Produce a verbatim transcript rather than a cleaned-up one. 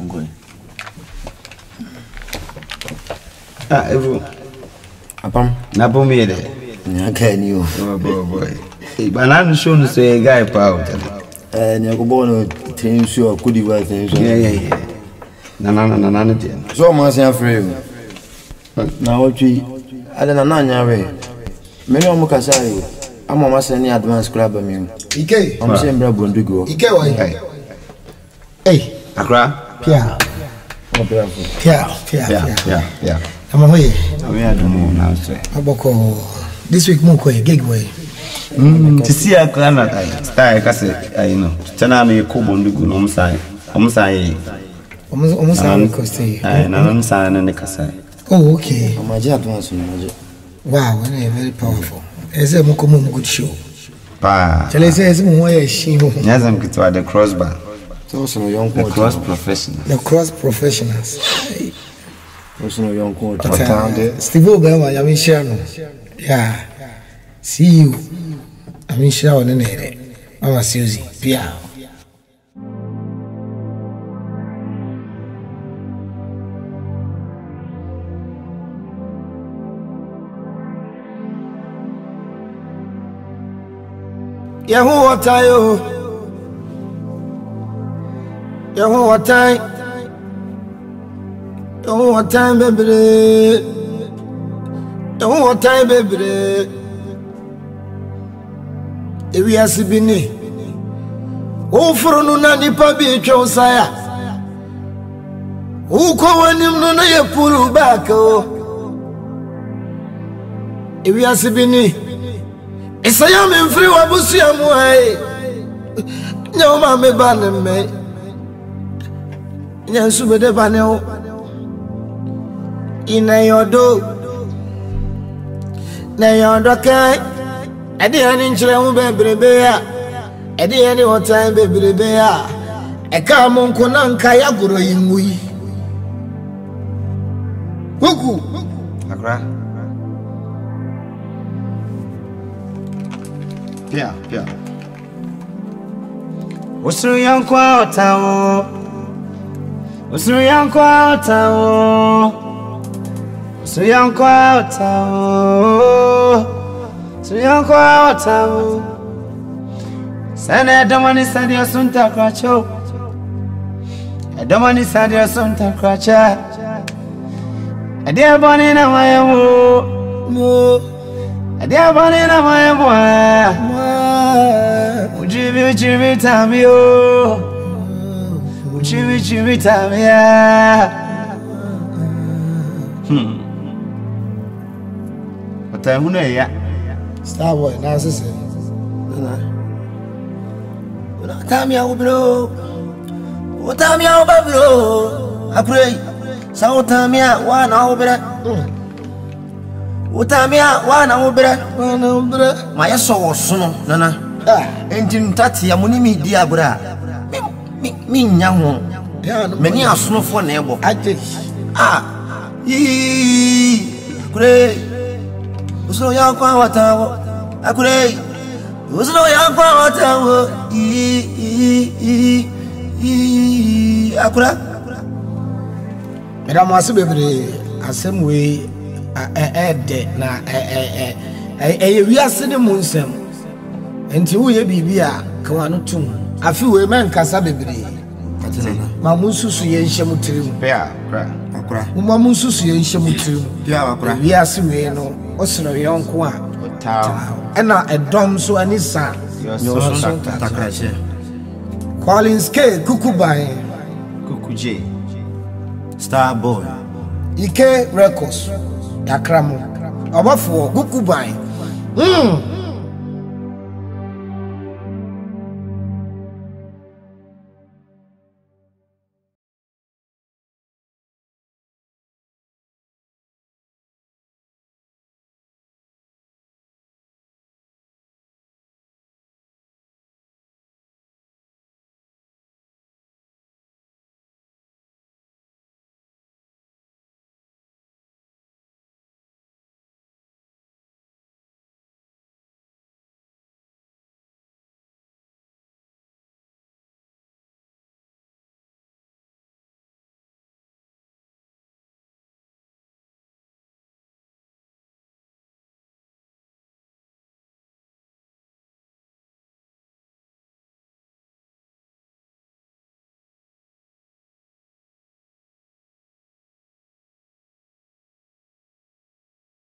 Uncle. Ah, everyone. Upon Napo me there. I can't you. Oh, boy. But I'm sure to say a guy proud. And you're born things you could you wear things. Yeah, yeah, yeah. No, no, no, no, no. So much afraid. Now, what we I don't know. Many of Mukasai. I'm almost any advanced club. I mean, Ike, I'm saying, Brabon to go. Ike, why? Hey, Accra? Pia. Pia, Pia, Yeah, yeah, yeah. I'm away. We are the moon now, sir. Aboko. This week, Moko, gig way. To see a clan, style, I know. Tanami, Kukuban, no sign. Almost I almost almost I am sign and the Kasai. Oh, okay. My jet wants to wow, very powerful. As a Mokomum good show. Pa. Shall I say, as more she Yes, I'm going to the crossbar. Also, young cross professionals. The cross professionals. Also, young court. Steve Obama, I mean, Shannon. Yeah. See you. I mean, Sharon and Eddie. Mama Susie. Pia. Yahoo, what I owe. Yahoo, what time? Yahoo, what time, baby? Yahoo, what time, baby? If we are Sibini, oh, for no nanny puppy, Chosaya. Who call him no na pull back? Oh, if we are Sibini. It's a young and free Wabusiam way. No, mamma banner me. Yansu de Banel in a yodo. Nayodokai. I didn't inch baby bear. I didn't any time baby bear. A come on Konanka Yaguro in we. Kuku. Accra. Yeah, yeah. What's the young quarter? What's the young quarter? What's the young quarter? What's the young quarter? Sana domani sadia sunta kracho. Domani sadia sunta kracha. Adia boni na mayamu. Mo. Adia boni na mayamu. Ujibi ujibi tamio, ujibi ujibi tamia. Hmm. What I want ya? Starboy, now this is. Tamia bro, what Tamia bro? I pray. South Tamia one over. Utamia wana ubere wana ubere maya so sono nana ah engine tati ya munimi dia bra mi mi nya ho meni asono fo na ebo ate ah yi kure uso ya kwa watawo akure uso ya kwa watawo yi yi yi akura era mo asebebre asem we eh de na eh eh eh we ase de munsem enti wo ye bibia ka wano tum afi we man kasa bebre ma munsusu ye nhyem tirim Pia, kra, akura. ma munsusu ye nhyem tirim Pia akura. we ase we no osoro yonko a Otan. ena edom so anisa Your son Takrache. Collins K Kukuban Kukuje. Starboy. Ike Records Yakramo Obafo Kukuban mm